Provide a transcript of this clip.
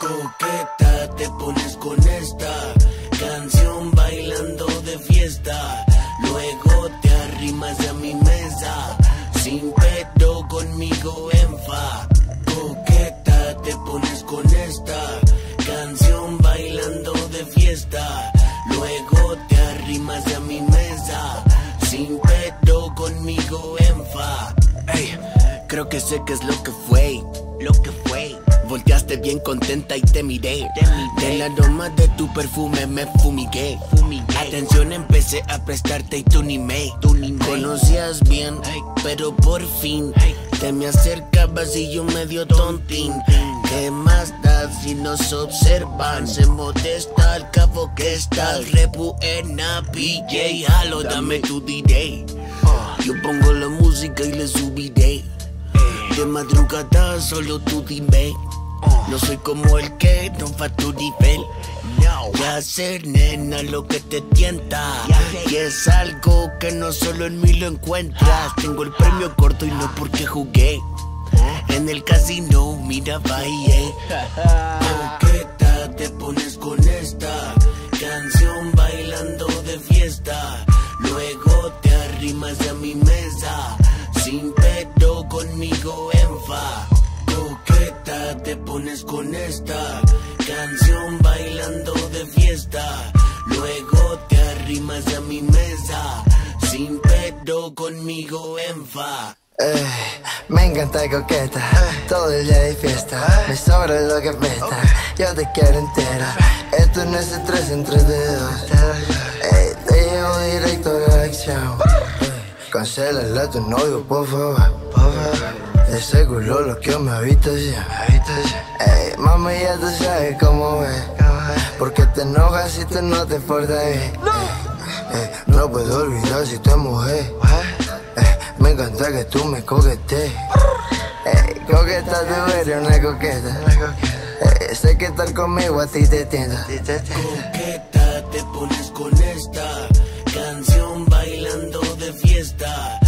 Coqueta, te pones con esta canción bailando de fiesta. Luego te arrimas a mi mesa, sin pedo conmigo enfa. Coqueta, te pones con esta canción bailando de fiesta. Luego te arrimas a mi mesa, sin pedo conmigo enfa. Ey, creo que sé qué es lo que fue. Volteaste bien contenta y te miré. Del aroma de tu perfume me fumigué. Atención, empecé a prestarte y tú ni me conocías bien, pero por fin te me acercabas y yo medio tontín. ¿Qué más da si nos observan? Se modesta al cabo que estás rebuena. PJ, halo, dame tu DJ. Yo pongo la música y le subiré. De madrugada solo tú dime. No soy como el que no va a tu nivel. Ya ser nena lo que te tienta, y es algo que no solo en mí lo encuentras. Tengo el premio corto y no porque jugué en el casino, mira, bailé. Coqueta, te pones con esta canción bailando de fiesta. Luego te arrimas a mi mesa, sin pedo conmigo enfa. Coqueta, te pones con esta canción bailando de fiesta. Luego te arrimas a mi mesa, sin pedo conmigo enfa. Me encanta coqueta, todo el día de fiesta. Me sobra lo que pesta, yo te quiero entera. Esto no es estrés entre dedos. Te llevo directo a la acción. Cancélale a tu novio, por favor. De seguro lo que me habitación. Mami, ya tú sabes cómo es. Porque te enojas si tú no te portas bien. No puedo olvidar si tú eres mujer. Me encanta que tú me coquetees. Coqueta, tú eres una coqueta. Sé que estar conmigo a ti te tienta. Coqueta, te pones con esta canción bailando de fiesta.